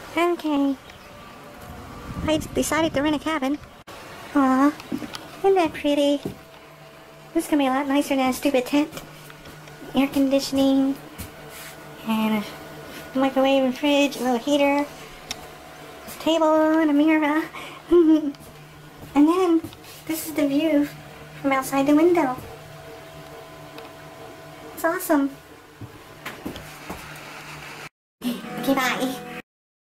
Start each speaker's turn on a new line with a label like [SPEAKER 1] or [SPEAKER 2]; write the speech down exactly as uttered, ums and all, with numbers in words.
[SPEAKER 1] Okay. I decided to rent a cabin. Aw, isn't that pretty? This is gonna be a lot nicer than a stupid tent. Air conditioning, and a microwave and fridge, a little heater, table and a mirror. And then, this is the view from outside the window. It's awesome. Okay, bye.